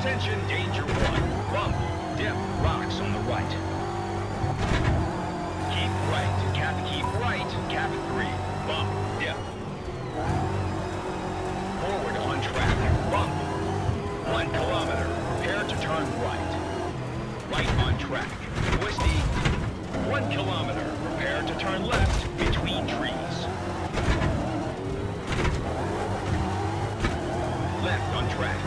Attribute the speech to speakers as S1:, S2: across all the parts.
S1: Attention, danger 1. Bump, dip, rocks on the right. Keep right, cap 3. Bump, dip. Forward on track, bump. 1 kilometer, prepare to turn right. Right on track, twisty. 1 kilometer, prepare to turn left between trees. Left on track.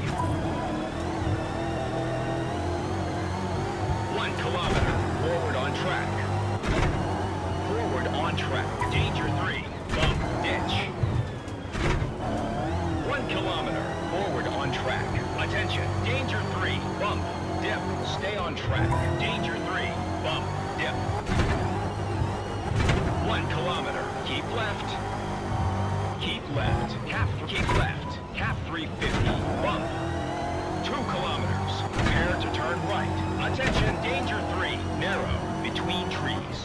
S1: 1 kilometer, forward on track. Forward on track, danger 3, bump, ditch. 1 kilometer, forward on track. Attention, danger 3, bump, dip, stay on track. Danger 3, bump, dip. 1 kilometer, keep left. Keep left, keep left. Cap 350, bump. 2 kilometers, prepare to turn right. Attention, danger 3, narrow, between trees.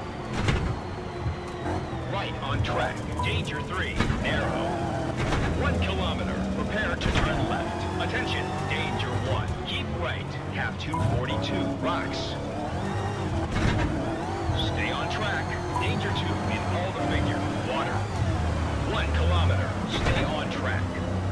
S1: Right on track, danger 3, narrow. 1 kilometer, prepare to turn left. Attention, danger 1, keep right. Cap 242, rocks. Stay on track, danger 2, in all the figure, water. 1 kilometer, stay on track.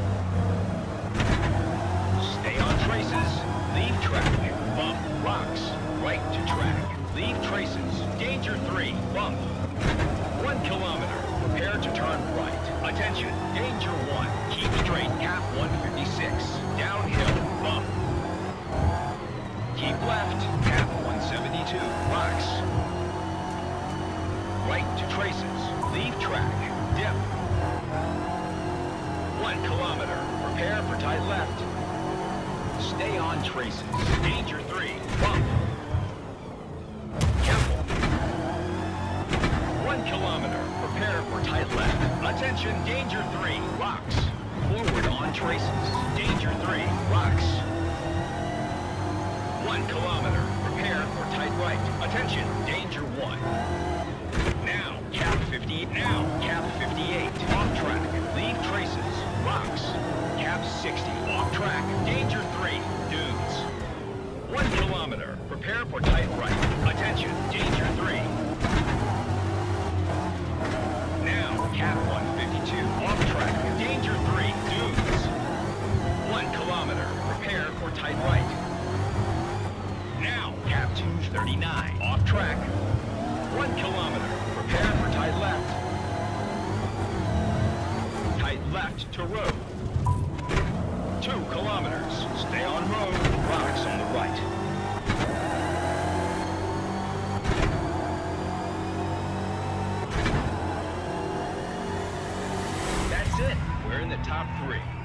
S1: Stay on traces, leave track, bump, rocks, right to track, leave traces, danger 3, bump. 1 kilometer, prepare to turn right. Attention, danger 1, keep straight, cap 156, downhill, bump. Keep left, cap 172, rocks. Right to traces, leave track, dip. 1 kilometer, prepare for tight left. Stay on traces. Danger 3, bump. Careful. 1 kilometer, prepare for tight left. Attention, danger 3, rocks. Forward on traces. Danger 3, rocks. 1 kilometer, prepare for tight right. Attention, danger 1. Now, cap 58, off track. Leave traces, rocks. Cap 60, off track. Danger 3, dunes. 1 kilometer, prepare for tight right. Attention, danger 3. Now, cap 152, off track. Danger 3, dunes. 1 kilometer, prepare for tight right. Now, cap 239, off track. 1 kilometer, prepare for tight left. Tight left to road. 2 kilometers. Stay on road. Rocks on the right. That's it. We're in the top 3.